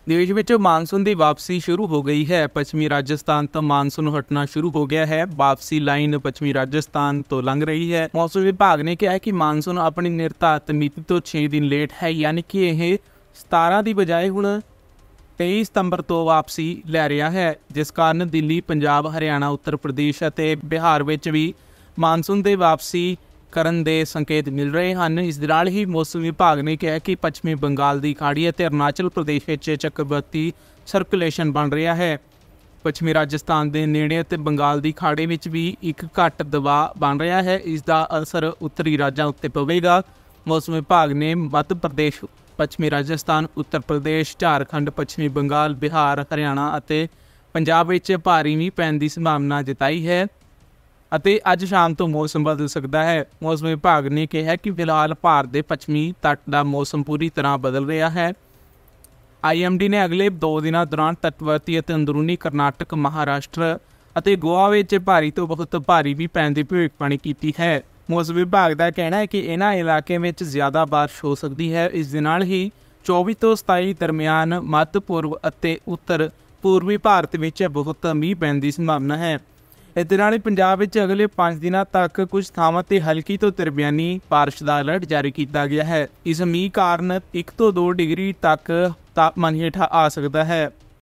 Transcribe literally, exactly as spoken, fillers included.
देश में मानसून की वापसी शुरू हो गई है। पश्चिमी राजस्थान तो मानसून हटना शुरू हो गया है। वापसी लाइन पश्चिमी राजस्थान तो लंघ रही है। मौसम विभाग ने कहा कि मानसून अपनी निर्धारित मिति तो छे दिन लेट है, यानी कि यह सतारह की बजाय हुण तेईस सितंबर तो वापसी लै रहा है, जिस कारण दिल्ली, पंजाब, हरियाणा, उत्तर प्रदेश और बिहार में भी मानसून की वापसी करन दे संकेत मिल रहे हैं। इस नाल ही मौसम विभाग ने कहा कि पश्चिमी बंगाल की खाड़ी और अरुणाचल प्रदेश में चक्रवाती सर्कुलेशन बन रहा है। पश्चिमी राजस्थान के नेड़े ते बंगाल की खाड़ी में भी एक घट दबाव बन रहा है। इसका असर उत्तरी राज्यों उत्ते पवेगा। मौसम विभाग ने मध्य प्रदेश, पश्चिमी राजस्थान, उत्तर प्रदेश, झारखंड, पश्चिमी बंगाल, बिहार, हरियाणा और पंजाब में भारी मींह पैण की संभावना जताई है ਅਤੇ ਅੱਜ शाम तो मौसम बदल सकता है। मौसम विभाग ने कहा कि फिलहाल भारत के पश्चिमी तट का मौसम पूरी तरह बदल रहा है। आई एम डी ने अगले दो दिनों दौरान तटवर्ती और अंदरूनी करनाटक, महाराष्ट्र और गोवा में भारी तो बहुत भारी भी पैण की भविष्यवाणी की है। मौसम विभाग का कहना है कि इन्होंने इलाके में ज़्यादा बारिश हो सकती है। इस दे नाल ही चौबीस तो सताई दरमियान मध्य पूर्व और उत्तर पूर्वी भारत में बहुत मींह पैण की संभावना है। इस नाल पंजाब में अगले पाँच दिनों तक कुछ थावां ते हल्की तो दरमियानी बारिश का अलर्ट जारी किया गया है। इस मींह कारण एक तो दो डिग्री तक तापमान हेठा आ सकता है।